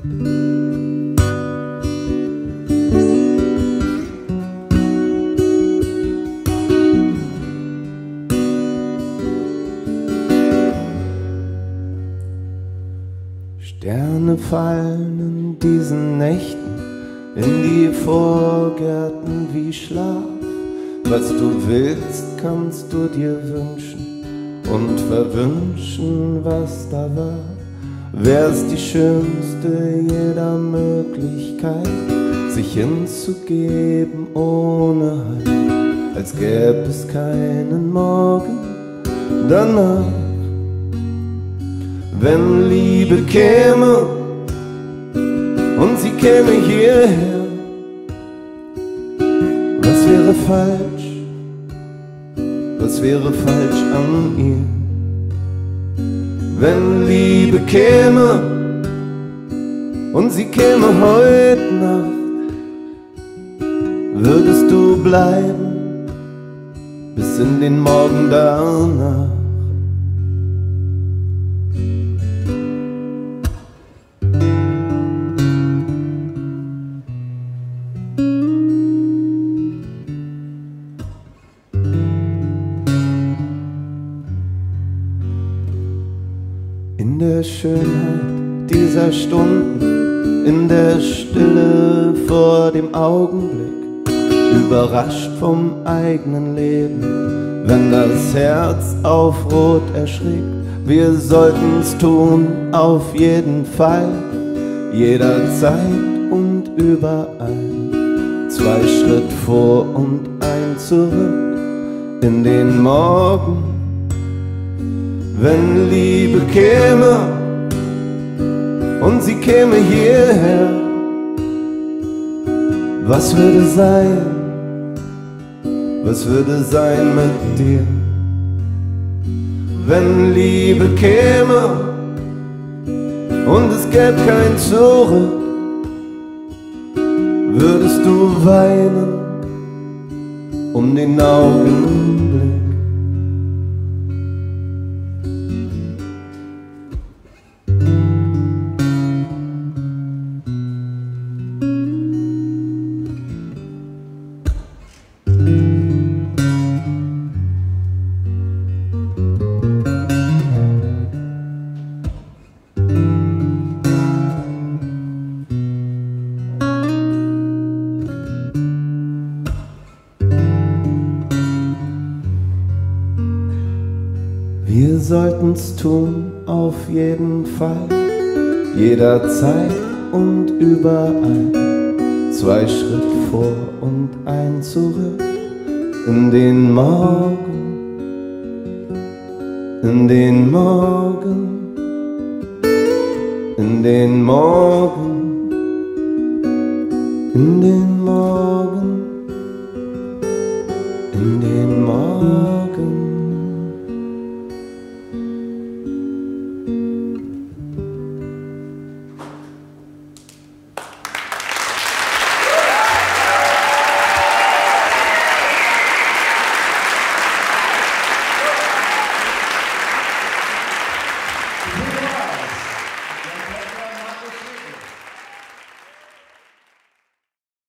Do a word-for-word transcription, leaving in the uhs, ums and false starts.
Sterne fallen in diesen Nächten in die Vorgärten wie Schlaf. Was du willst, kannst du dir wünschen und verwünschen, was da war. Wär's die schönste jeder Möglichkeit, sich hinzugeben ohne Halt, als gäb es keinen Morgen danach. Wenn Liebe käme und sie käme hierher, was wäre falsch, was wäre falsch an ihr? Wenn Liebe käme und sie käme heute Nacht, würdest du bleiben bis in den Morgen danach. In der Schönheit dieser Stunden, in der Stille vor dem Augenblick, überrascht vom eigenen Leben, wenn das Herz auf Rot erschrickt. Wir sollten's tun, auf jeden Fall, jederzeit und überall. Zwei Schritt vor und ein zurück in den Morgen. Wenn Liebe käme und sie käme hierher, was würde sein, was würde sein mit dir? Wenn Liebe käme und es gäbe kein Zurück, würdest du weinen um den Augenblick. Wir sollten's tun, auf jeden Fall, jederzeit und überall. Zwei Schritt vor und ein zurück in den Morgen, in den Morgen, in den Morgen, in den